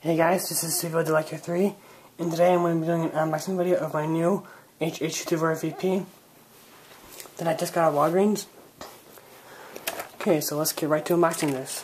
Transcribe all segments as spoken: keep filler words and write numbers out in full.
Hey guys, this is Midland H H fifty-four V P, and today I'm going to be doing an unboxing video of my new H H fifty-four V P that I just got at Walgreens. Okay, so let's get right to unboxing this.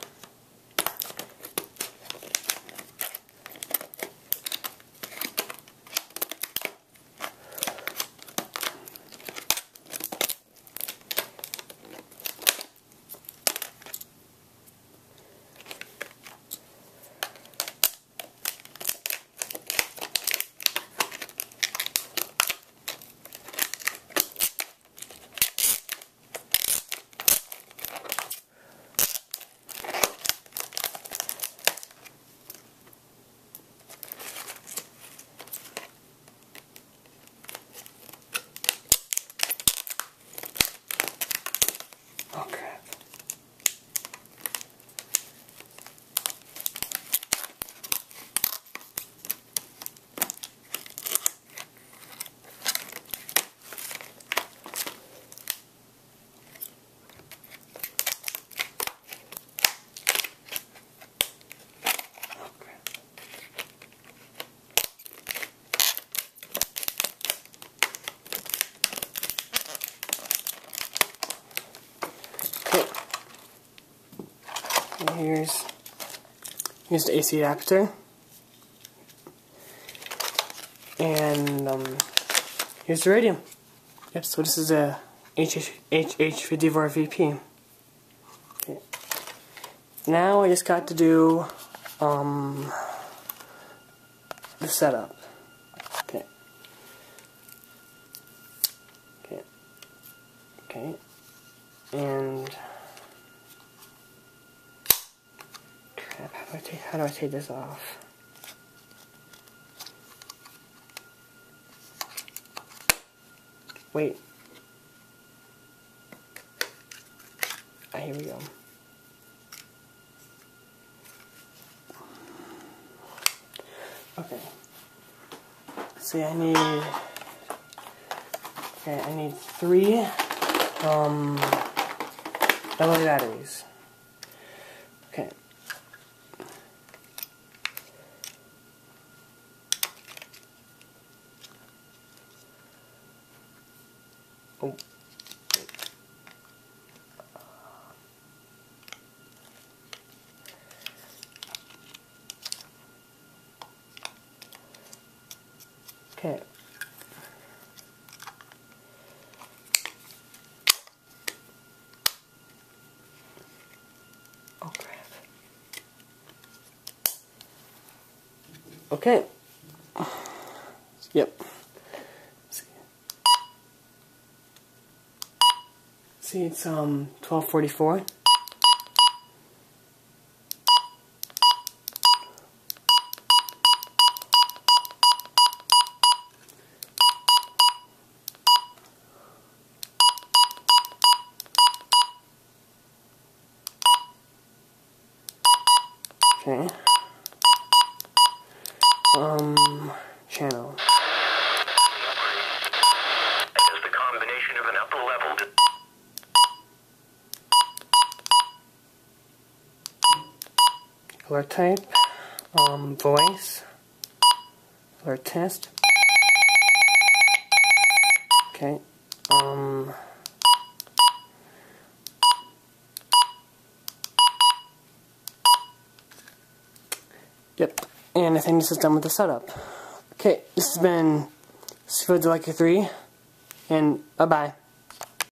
Here's here's the A C adapter, and um, here's the radio. Yep. So this is a H H fifty-four V P. Okay. Now I just got to do um, the setup. Okay. Okay. Okay. And How do I take, how do I take this off? Wait. Ah, here we go. Okay. See, I need. Okay, I need three um double A batteries. Okay. Oh. Okay. Oh crap. Okay. Yep. See, it's um twelve forty-four. Okay. Um channel. As the combination of an upper level Alert type, um, voice, alert test. Okay, um, yep, and I think this is done with the setup. Okay, this has been Midland H H fifty-four V P, and bye bye.